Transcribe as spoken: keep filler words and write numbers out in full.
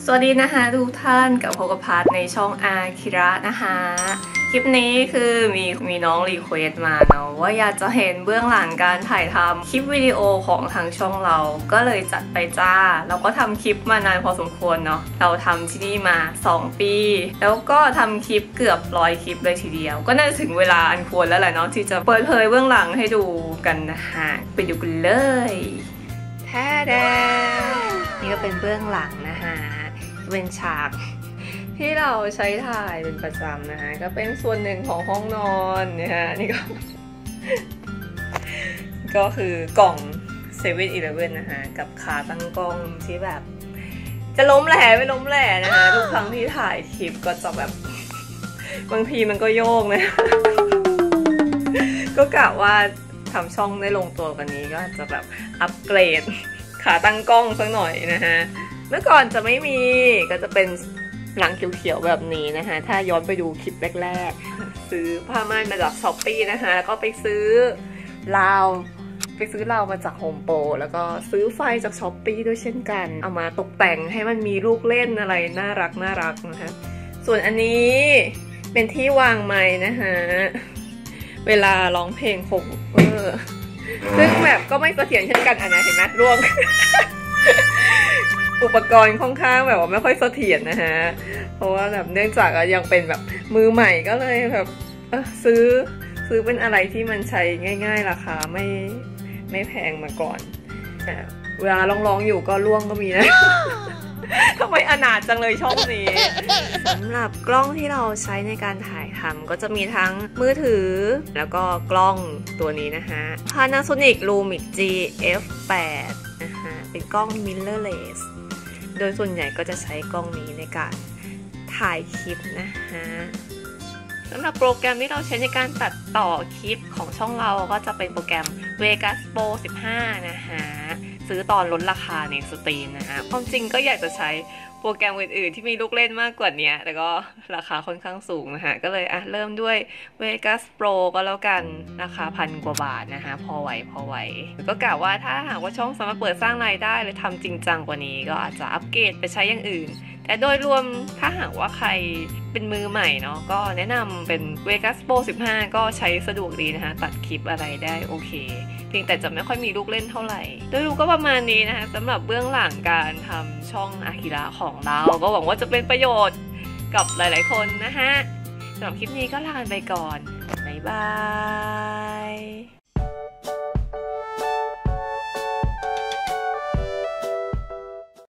วัสดีนะคะทุกท่านกับพบกับพาร์ทในช่องอาคิระนะคะคลิปนี้คือมีมีน้องรีเควสต์มาเนาะว่าอยากจะเห็นเบื้องหลังการถ่ายทำคลิปวิดีโอของทางช่องเราก็เลยจัดไปจ้าเราก็ทำคลิปมานานพอสมควรเนาะเราทำที่นี่มาสองปีแล้วก็ทำคลิปเกือบร้อยคลิปเลยทีเดียวก็น่าจะถึงเวลาอันควรแล้วแหละเนาะที่จะเปิดเผยเบื้องหลังให้ดูกันนะคะไปดูกันเลยแท้แดนี่ก็เป็นเบื้องหลังนะคะเป็นฉากที่เราใช้ถ่ายเป็นประจำนะคะก็เป็นส่วนหนึ่งของห้องนอนนะคะนี่ก็ ก็คือกล่องเซเว่นอีเลฟเว่นนะคะกับขาตั้งกล้องที่แบบจะล้มแหล่ไม่ล้มแหล่นะคะทุกครั้งที่ถ่ายคลิปก็จะแบบบางทีมันก็โยกนะ ก็กะว่าทำช่องได้ลงตัวกันนี้ก็จะแบบอัปเกรดขาตั้งกล้องสักหน่อยนะคะเมื่อก่อนจะไม่มีก็จะเป็นหลังเขียวๆแบบนี้นะคะถ้าย้อนไปดูคลิปแรกๆซื้อผ้าม่านมาจากช้อปปี้นะคะแล้วก็ไปซื้อราวไปซื้อราวมาจากโฮมโปรแล้วก็ซื้อไฟจากช้อปปี้ด้วยเช่นกันเอามาตกแต่งให้มันมีลูกเล่นอะไรน่ารักน่ารักนะคะส่วนอันนี้เป็นที่วางไม้นะคะเวลาร้องเพลงโคเวอร์ซึ่งแบบก็ไม่เสถียรเช่นกันอ่ะนะเห็นไหมร่วง อุปกรณ์ค่อนข้างแบบว่าไม่ค่อยเสถียรนะฮะเพราะว่าแบบเนื่องจากยังเป็นแบบมือใหม่ก็เลยแบบเออซื้อซื้อเป็นอะไรที่มันใช้ง่ายๆราคาไม่ไม่แพงมาก่อนเวลาลองๆอยู่ก็ร่วงก็มีนะ ทำไมอนาถจังเลยช่องนี้สำหรับกล้องที่เราใช้ในการถ่ายทำก็จะมีทั้งมือถือแล้วก็กล้องตัวนี้นะคะ Panasonic Lumix จี เอฟ แปด นะคะเป็นกล้อง mirrorless โดยส่วนใหญ่ก็จะใช้กล้องนี้ในการถ่ายคลิปนะคะสำหรับโปรแกรมที่เราใช้ในการตัดต่อคลิปของช่องเราก็จะเป็นโปรแกรม Vegas Pro สิบห้านะคะซื้อตอนลดราคาในสตรีมนะคะความจริงก็อยากจะใช้โปรแกรมอื่นๆที่มีลูกเล่นมากกว่านี้แต่ก็ราคาค่อนข้างสูงนะคะก็เลยอ่ะเริ่มด้วย Vegas Pro ก็แล้วกันราคาพันกว่าบาทนะคะพอไหวพอไหวก็กะว่าถ้าหากว่าช่องสามารถเปิดสร้างรายได้หรือทำจริงจังกว่านี้ก็อาจจะอัปเกรดไปใช้อย่างอื่นแต่โดยรวมถ้าหากว่าใครเป็นมือใหม่เนาะก็แนะนำเป็น Vegas Pro สิบห้าก็ใช้สะดวกดีนะคะตัดคลิปอะไรได้โอเคเพียงแต่จะไม่ค่อยมีลูกเล่นเท่าไหร่โดยรวมก็ประมาณนี้นะคะสำหรับเบื้องหลังการทำช่องอาคิระของเราก็หวังว่าจะเป็นประโยชน์กับหลายๆคนนะคะสำหรับคลิปนี้ก็ลาไปก่อนบ๊ายบาย